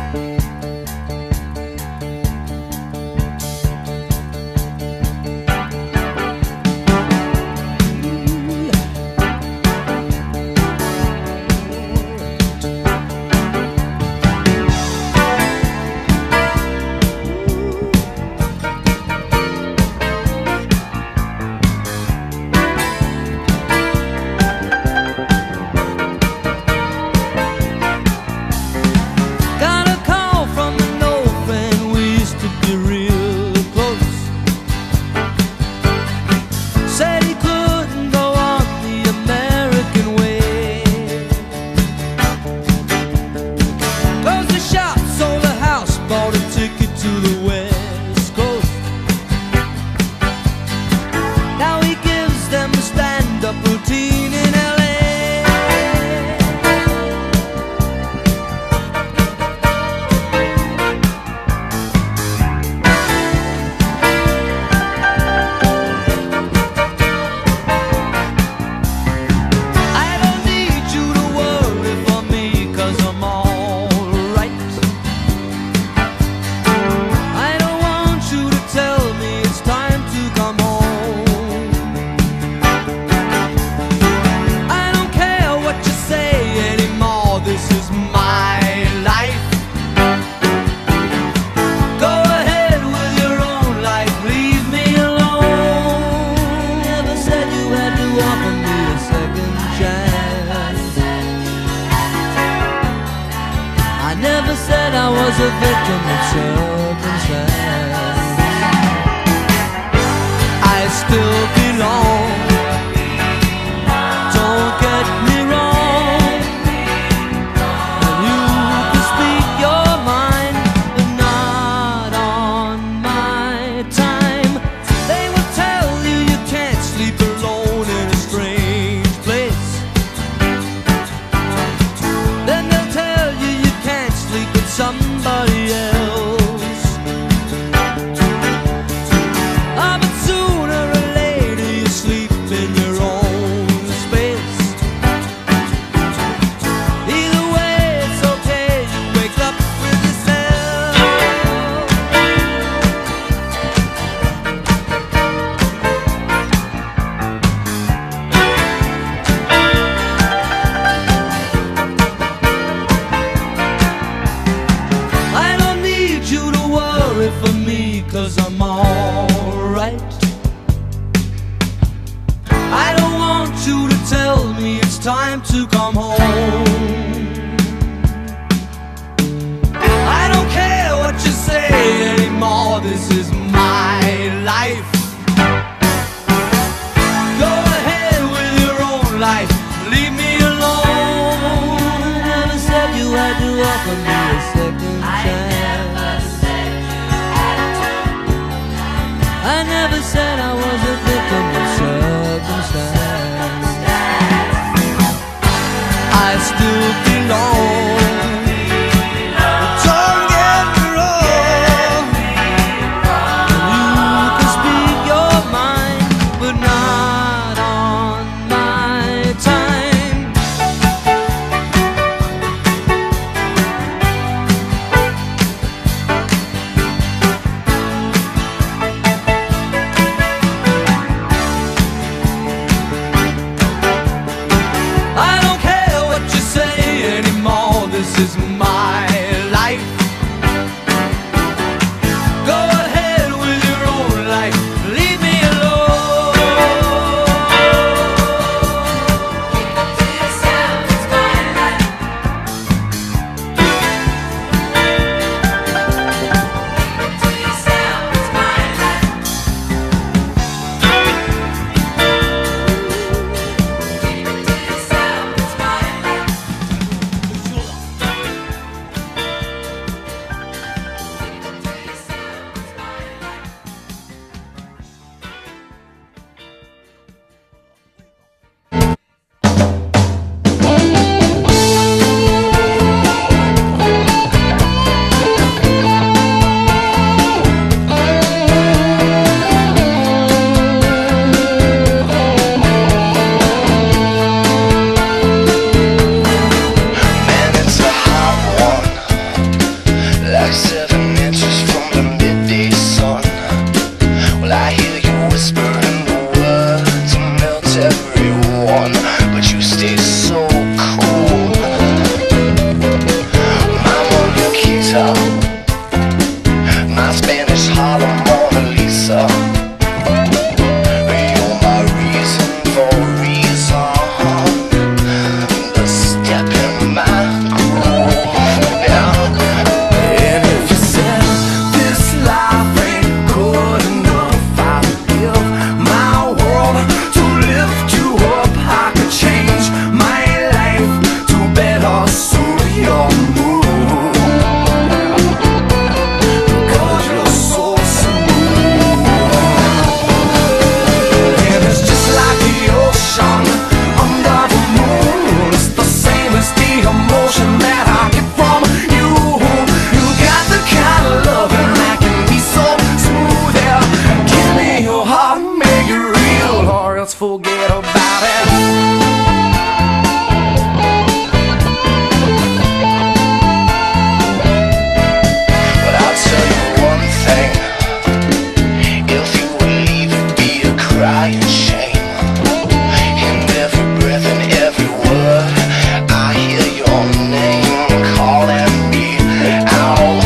was a victim of circumstance. I still belong, don't get me wrong. And you can speak your mind, but not on my time. They will tell you you can't sleep alone in a strange place. Then they'll tell you you can't sleep with somebody else. Ah, but sooner or later you sleep in your own space. Either way it's okay, you wake up with yourself. I don't need you to worry for me, 'cause I'm alright. I don't want you to tell me it's time to come home. I don't care what you say anymore, this is my life. Go ahead with your own life, leave me alone. Never said you had to offer me a second chance. I never said I was a victim of circumstance. I still belong, don't get me wrong. You can speak your mind, but not on my time. I don't care what you say anymore, this is my life. Go ahead with your own life, leave me alone. make it real, or else forget about it. Crying shame in every breath and every word. I hear your name calling me out.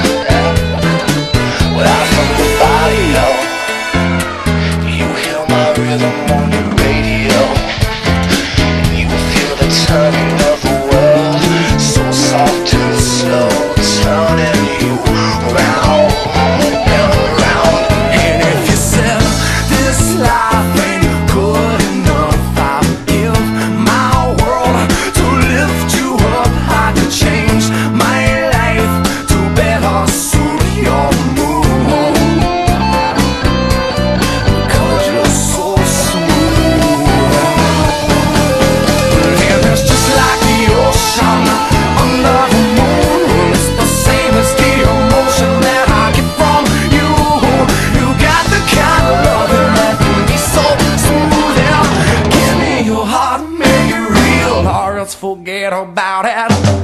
Well, from the body, you hear my rhythm on your radio, and you feel the turning of the world, so soft and slow, turning you round and around. And if you said this life ain't good enough, I'll give my world to lift you up. I could change my life to better suit your mood, because you're so smooth. And it's just like the ocean under the moon. It's the same as the emotion that I get from you. You got the kind of love that can be so smooth. Yeah. Give me your heart, make it real, or else forget about it.